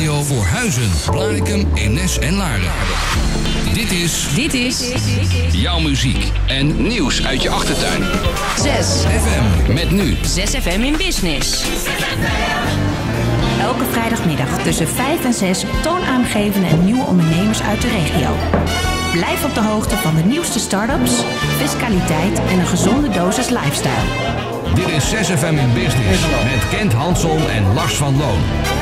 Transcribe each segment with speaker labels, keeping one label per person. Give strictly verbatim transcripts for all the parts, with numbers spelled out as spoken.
Speaker 1: radio voor Huizen, Blaricum, Eemnes en Laren. Dit is...
Speaker 2: Dit is...
Speaker 1: jouw muziek en nieuws uit je achtertuin.
Speaker 2: zes
Speaker 1: F M met nu.
Speaker 2: zes F M in Business. Elke vrijdagmiddag tussen vijf en zes toonaangevende en nieuwe ondernemers uit de regio. Blijf op de hoogte van de nieuwste start-ups, fiscaliteit en een gezonde dosis lifestyle.
Speaker 1: Dit is zes F M in Business met Kent Hansson en Lars van Loon.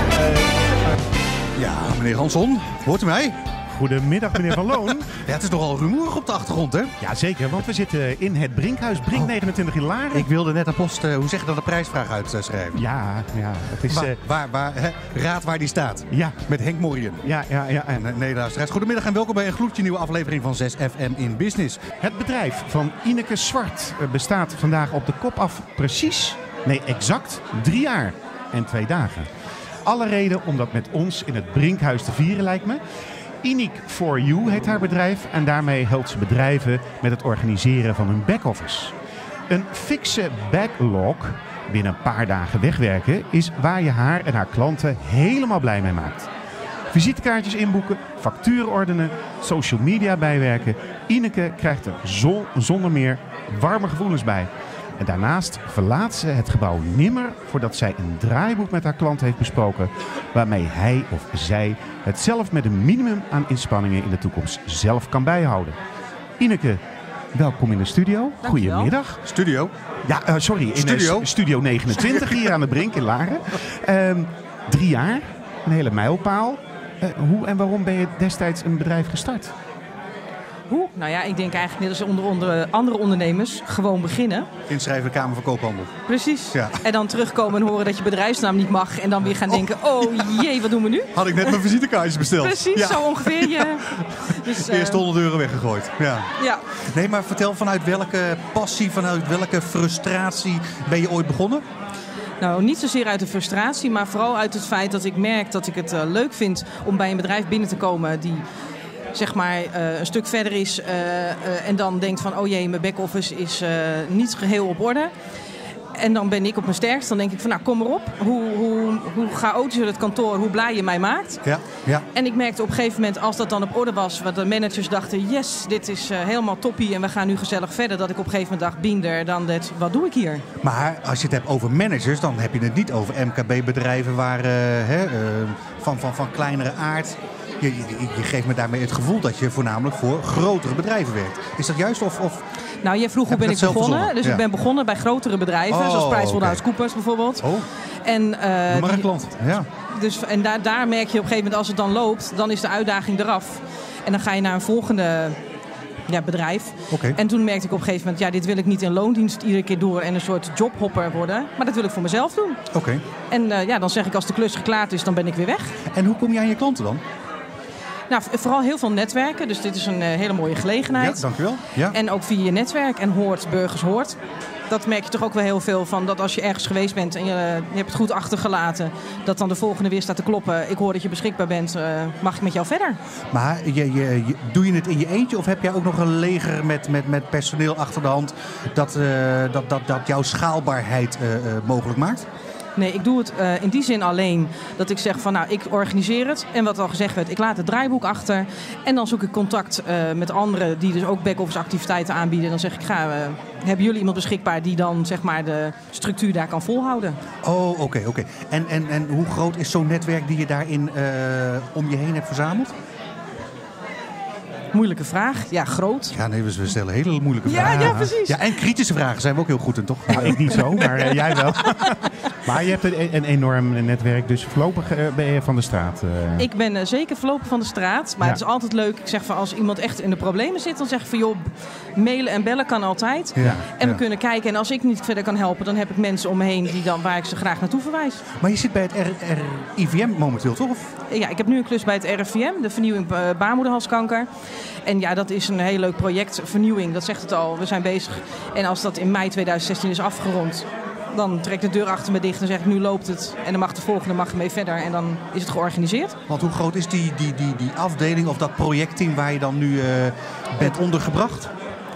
Speaker 3: Ja, meneer Hansson, hoort u mij?
Speaker 4: Goedemiddag, meneer Van Loon.
Speaker 3: Ja, het is nogal rumoerig op de achtergrond, hè?
Speaker 4: Ja, zeker, want we zitten in het Brinkhuis, Brink
Speaker 3: Oh.
Speaker 4: negenentwintig in Laren.
Speaker 3: Ik wilde net een post, uh, hoe zeg je dat, de prijsvraag uitschrijven.
Speaker 4: Ja, ja, het is...
Speaker 3: Waar,
Speaker 4: Uh...
Speaker 3: waar, waar, hè? Raad waar die staat.
Speaker 4: Ja.
Speaker 3: Met Henk Morien.
Speaker 4: Ja, ja, ja.
Speaker 3: En uh, nee, luisteraars, goedemiddag en welkom bij een gloedje nieuwe aflevering van zes F M in Business.
Speaker 4: Het bedrijf van Ineke Zwart uh, bestaat vandaag op de kop af precies, nee exact, drie jaar en twee dagen. Alle reden om dat met ons in het Brinkhuis te vieren, lijkt me. Ineke for You heet haar bedrijf en daarmee helpt ze bedrijven met het organiseren van hun back-office. Een fikse backlog, binnen een paar dagen wegwerken, is waar je haar en haar klanten helemaal blij mee maakt. Visitekaartjes inboeken, facturen ordenen, social media bijwerken. Ineke krijgt er zo, zonder meer warme gevoelens bij. En daarnaast verlaat ze het gebouw nimmer voordat zij een draaiboek met haar klant heeft besproken, waarmee hij of zij het zelf met een minimum aan inspanningen in de toekomst zelf kan bijhouden. Ineke, welkom in de studio.
Speaker 5: Dankjewel.
Speaker 4: Goedemiddag.
Speaker 3: Studio.
Speaker 4: Ja, uh, sorry, in
Speaker 3: Studio.
Speaker 4: Uh, studio negenentwintig hier aan de Brink in Laren. Uh, drie jaar, een hele mijlpaal. Uh, hoe en waarom ben je destijds een bedrijf gestart?
Speaker 5: Hoe? Nou ja, ik denk eigenlijk net als onder, onder andere ondernemers gewoon beginnen.
Speaker 3: Inschrijven Kamer van Koophandel.
Speaker 5: Precies.
Speaker 3: Ja.
Speaker 5: En dan terugkomen en horen dat je bedrijfsnaam niet mag. En dan weer gaan denken, oh jee, wat doen we nu?
Speaker 3: Had ik net mijn visitekaartjes besteld.
Speaker 5: Precies,
Speaker 3: Ja.
Speaker 5: zo ongeveer. Je. Dus, uh,
Speaker 3: Eerst honderd euro weggegooid. Ja.
Speaker 5: ja.
Speaker 3: Nee, maar vertel, vanuit welke passie, vanuit welke frustratie ben je ooit begonnen?
Speaker 5: Nou, niet zozeer uit de frustratie, maar vooral uit het feit dat ik merk dat ik het uh, leuk vind om bij een bedrijf binnen te komen die zeg maar uh, een stuk verder is uh, uh, en dan denkt van, oh jee, mijn back-office is uh, niet geheel op orde. En dan ben ik op mijn sterkst. Dan denk ik van, nou, kom maar op. Hoe, hoe, hoe chaotisch het kantoor, hoe blij je mij maakt.
Speaker 3: Ja, ja.
Speaker 5: En ik merkte op een gegeven moment, als dat dan op orde was, wat de managers dachten, yes, dit is uh, helemaal toppie en we gaan nu gezellig verder. Dat ik op een gegeven moment dacht, binder dan dit, wat doe ik hier?
Speaker 3: Maar als je het hebt over managers, dan heb je het niet over M K B-bedrijven waar, uh, hè, uh, van, van, van kleinere aard. Je, je, je geeft me daarmee het gevoel dat je voornamelijk voor grotere bedrijven werkt. Is dat juist? Of, of...
Speaker 5: Nou, jij vroeg hoe ben ik begonnen. Dus
Speaker 3: ja.
Speaker 5: ik ben begonnen bij grotere bedrijven,
Speaker 3: Oh,
Speaker 5: zoals PricewaterhouseCoopers
Speaker 3: okay.
Speaker 5: bijvoorbeeld.
Speaker 3: Oh,
Speaker 5: en, uh,
Speaker 3: noem maar een klant. Ja.
Speaker 5: Dus, en daar, daar merk je op een gegeven moment, als het dan loopt, dan is de uitdaging eraf. En dan ga je naar een volgende ja, bedrijf.
Speaker 3: Okay.
Speaker 5: En toen merkte ik op een gegeven moment, ja, dit wil ik niet in loondienst iedere keer door en een soort jobhopper worden. Maar dat wil ik voor mezelf doen.
Speaker 3: Oké. Okay.
Speaker 5: En uh, ja, dan zeg ik, als de klus geklaard is, dan ben ik weer weg.
Speaker 3: En hoe kom je aan je klanten dan?
Speaker 5: Nou, vooral heel veel netwerken. Dus dit is een uh, hele mooie gelegenheid.
Speaker 3: Ja, dankjewel. Ja.
Speaker 5: En ook via je netwerk. En hoort, burgers hoort. Dat merk je toch ook wel heel veel van. Dat als je ergens geweest bent en je, je hebt het goed achtergelaten. Dat dan de volgende weer staat te kloppen. Ik hoor dat je beschikbaar bent. Uh, mag ik met jou verder?
Speaker 3: Maar je, je, je, doe je het in je eentje? Of heb jij ook nog een leger met, met, met personeel achter de hand. Dat, uh, dat, dat, dat jouw schaalbaarheid uh, uh, mogelijk maakt?
Speaker 5: Nee, ik doe het uh, in die zin alleen dat ik zeg van, nou, ik organiseer het. En wat al gezegd werd, ik laat het draaiboek achter. En dan zoek ik contact uh, met anderen die dus ook back-office activiteiten aanbieden. Dan zeg ik, ga, uh, hebben jullie iemand beschikbaar die dan zeg maar de structuur daar kan volhouden?
Speaker 3: Oh, oké, okay, oké. Okay. En, en, en hoe groot is zo'n netwerk die je daarin uh, om je heen hebt verzameld?
Speaker 5: Moeilijke vraag. Ja, groot.
Speaker 3: Ja, nee, we stellen hele moeilijke
Speaker 5: ja,
Speaker 3: vragen.
Speaker 5: Ja, precies.
Speaker 3: Ja, en kritische vragen zijn we ook heel goed in, toch?
Speaker 4: Nou, ik niet zo, maar uh, jij wel. Maar je hebt een, een enorm netwerk, dus voorlopig uh, ben je van de straat. Uh...
Speaker 5: Ik ben uh, zeker voorlopig van de straat, maar ja. Het is altijd leuk. Ik zeg van, als iemand echt in de problemen zit, dan zeg ik van, joh, mailen en bellen kan altijd. Ja, en we ja. kunnen kijken. En als ik niet verder kan helpen, dan heb ik mensen om me heen die dan, waar ik ze graag naartoe verwijs.
Speaker 3: Maar je zit bij het R I V M momenteel, toch? Of?
Speaker 5: Ja, ik heb nu een klus bij het R I V M, de vernieuwing uh, baarmoederhalskanker. En ja, dat is een heel leuk project, vernieuwing, dat zegt het al. We zijn bezig. En als dat in mei tweeduizend zestien is afgerond, dan trekt de deur achter me dicht en zeg ik, nu loopt het. En dan mag de volgende mag mee verder en dan is het georganiseerd.
Speaker 3: Want hoe groot is die, die, die, die afdeling of dat projectteam waar je dan nu uh, bent ondergebracht?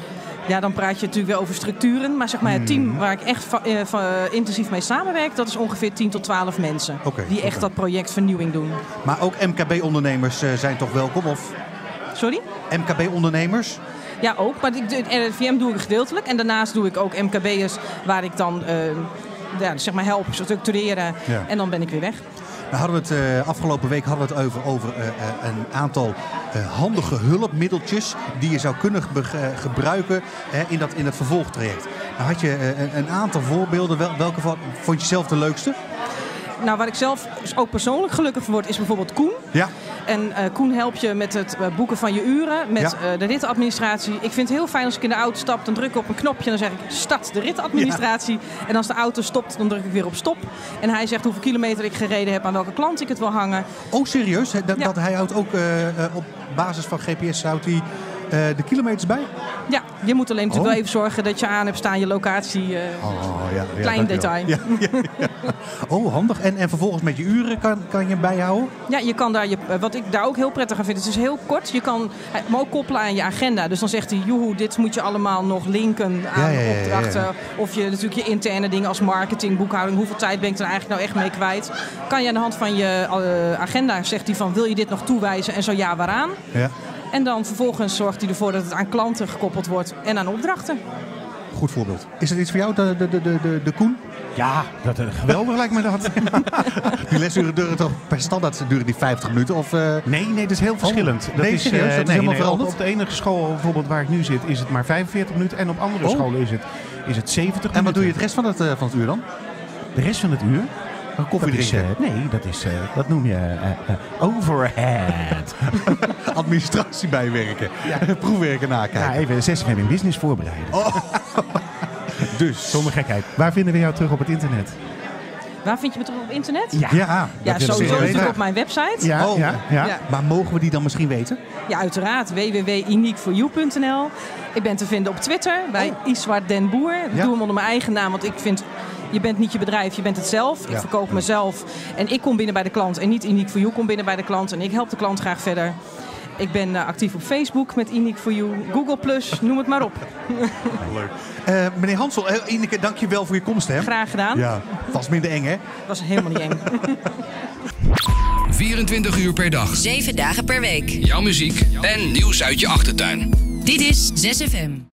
Speaker 5: Ja, dan praat je natuurlijk wel over structuren. Maar zeg maar het team waar ik echt va- uh, va- uh, intensief mee samenwerk, dat is ongeveer tien tot twaalf mensen.
Speaker 3: Okay,
Speaker 5: die echt
Speaker 3: okay.
Speaker 5: dat project vernieuwing doen.
Speaker 3: Maar ook M K B-ondernemers uh, zijn toch welkom? Of
Speaker 5: Sorry?
Speaker 3: M K B-ondernemers?
Speaker 5: Ja, ook. Maar ik, de R I V M doe ik gedeeltelijk. En daarnaast doe ik ook M K B'ers waar ik dan uh, ja, zeg maar help structureren. Ja. En dan ben ik weer weg.
Speaker 3: Nou hadden we het uh, afgelopen week hadden we het over, over uh, uh, een aantal uh, handige hulpmiddeltjes die je zou kunnen ge- uh, gebruiken uh, in, dat, in het vervolgtraject. Nou had je uh, een, een aantal voorbeelden. Wel, welke vond je zelf de leukste?
Speaker 5: Nou, waar ik zelf ook persoonlijk gelukkig van word, is bijvoorbeeld Koen.
Speaker 3: Ja.
Speaker 5: En uh, Koen helpt je met het uh, boeken van je uren, met ja. uh, de rittenadministratie. Ik vind het heel fijn als ik in de auto stap, dan druk ik op een knopje en dan zeg ik start de rittenadministratie. Ja. En als de auto stopt, dan druk ik weer op stop. En hij zegt hoeveel kilometer ik gereden heb, aan welke klant ik het wil hangen.
Speaker 3: Oh, serieus? Dat,
Speaker 5: ja.
Speaker 3: dat hij houdt ook uh, uh, op basis van G P S houdt hij uh, de kilometers bij?
Speaker 5: Ja, je moet alleen natuurlijk oh. wel even zorgen dat je aan hebt staan je locatie. Uh,
Speaker 3: oh, ja, ja,
Speaker 5: klein detail.
Speaker 3: Ja, ja, ja. Oh, handig. En, en vervolgens met je uren kan, kan je hem bijhouden?
Speaker 5: Ja, je kan daar je, wat ik daar ook heel prettig aan vind, het is heel kort. Je kan hem ook koppelen aan je agenda. Dus dan zegt hij, joehoe, dit moet je allemaal nog linken aan ja, ja, ja, opdrachten. Ja, ja. Of je natuurlijk je interne dingen als marketing, boekhouding. Hoeveel tijd ben ik er eigenlijk nou echt mee kwijt? Kan je aan de hand van je uh, agenda, zegt hij van, wil je dit nog toewijzen? En zo ja, waaraan? Ja. En dan vervolgens zorgt hij ervoor dat het aan klanten gekoppeld wordt en aan opdrachten.
Speaker 3: Goed voorbeeld. Is dat iets voor jou, de, de, de, de, de Koen?
Speaker 4: Ja, dat is geweldig lijkt me dat.
Speaker 3: Die lesuren duren toch per standaard duren die vijftig minuten? Of, uh...
Speaker 4: Nee, nee, dat is heel verschillend.
Speaker 3: Oh,
Speaker 4: dat
Speaker 3: nee,
Speaker 4: is,
Speaker 3: serieus,
Speaker 4: uh,
Speaker 3: dat is
Speaker 4: nee,
Speaker 3: helemaal
Speaker 4: nee,
Speaker 3: veranderd?
Speaker 4: op, op de enige school bijvoorbeeld waar ik nu zit is het maar vijfenveertig minuten. En op andere oh. scholen is het, is het zeventig minuten.
Speaker 3: En wat doe je het rest van het, uh, van het uur dan?
Speaker 4: De rest van het uur?
Speaker 3: Een koffie
Speaker 4: dat
Speaker 3: drinken?
Speaker 4: Is, uh, nee, dat, is, uh, dat noem je uh, uh, overhead.
Speaker 3: Administratie bijwerken. Ja. Proefwerken nakijken.
Speaker 4: Ja, even zes F M in business voorbereiden. Oh. Dus, zonder gekheid. Waar vinden we jou terug op het internet?
Speaker 5: Waar vind je me terug op internet?
Speaker 3: Ja, ja,
Speaker 5: ja sowieso natuurlijk op mijn website.
Speaker 4: Ja,
Speaker 3: oh.
Speaker 4: ja, ja.
Speaker 5: ja.
Speaker 3: Maar mogen we die dan misschien weten?
Speaker 5: Ja, uiteraard. w w w punt unique for you punt n l. Ik ben te vinden op Twitter bij oh. Iswart Den Boer. Ik ja. doe hem onder mijn eigen naam, want ik vind... Je bent niet je bedrijf, je bent het zelf. Ik ja. verkoop mezelf en ik kom binnen bij de klant. En niet Unique for You komt binnen bij de klant. En ik help de klant graag verder. Ik ben uh, actief op Facebook met Unique for You. Google plus, noem het maar op.
Speaker 3: Leuk. Uh, meneer Hansel, uh, Ineke, dank je wel voor je komst. Hè?
Speaker 5: Graag gedaan.
Speaker 3: Ja, vast minder eng, hè?
Speaker 5: Dat was helemaal niet eng.
Speaker 1: vierentwintig uur per dag.
Speaker 2: zeven dagen per week.
Speaker 1: Jouw muziek en nieuws uit je achtertuin.
Speaker 2: Dit is zes F M.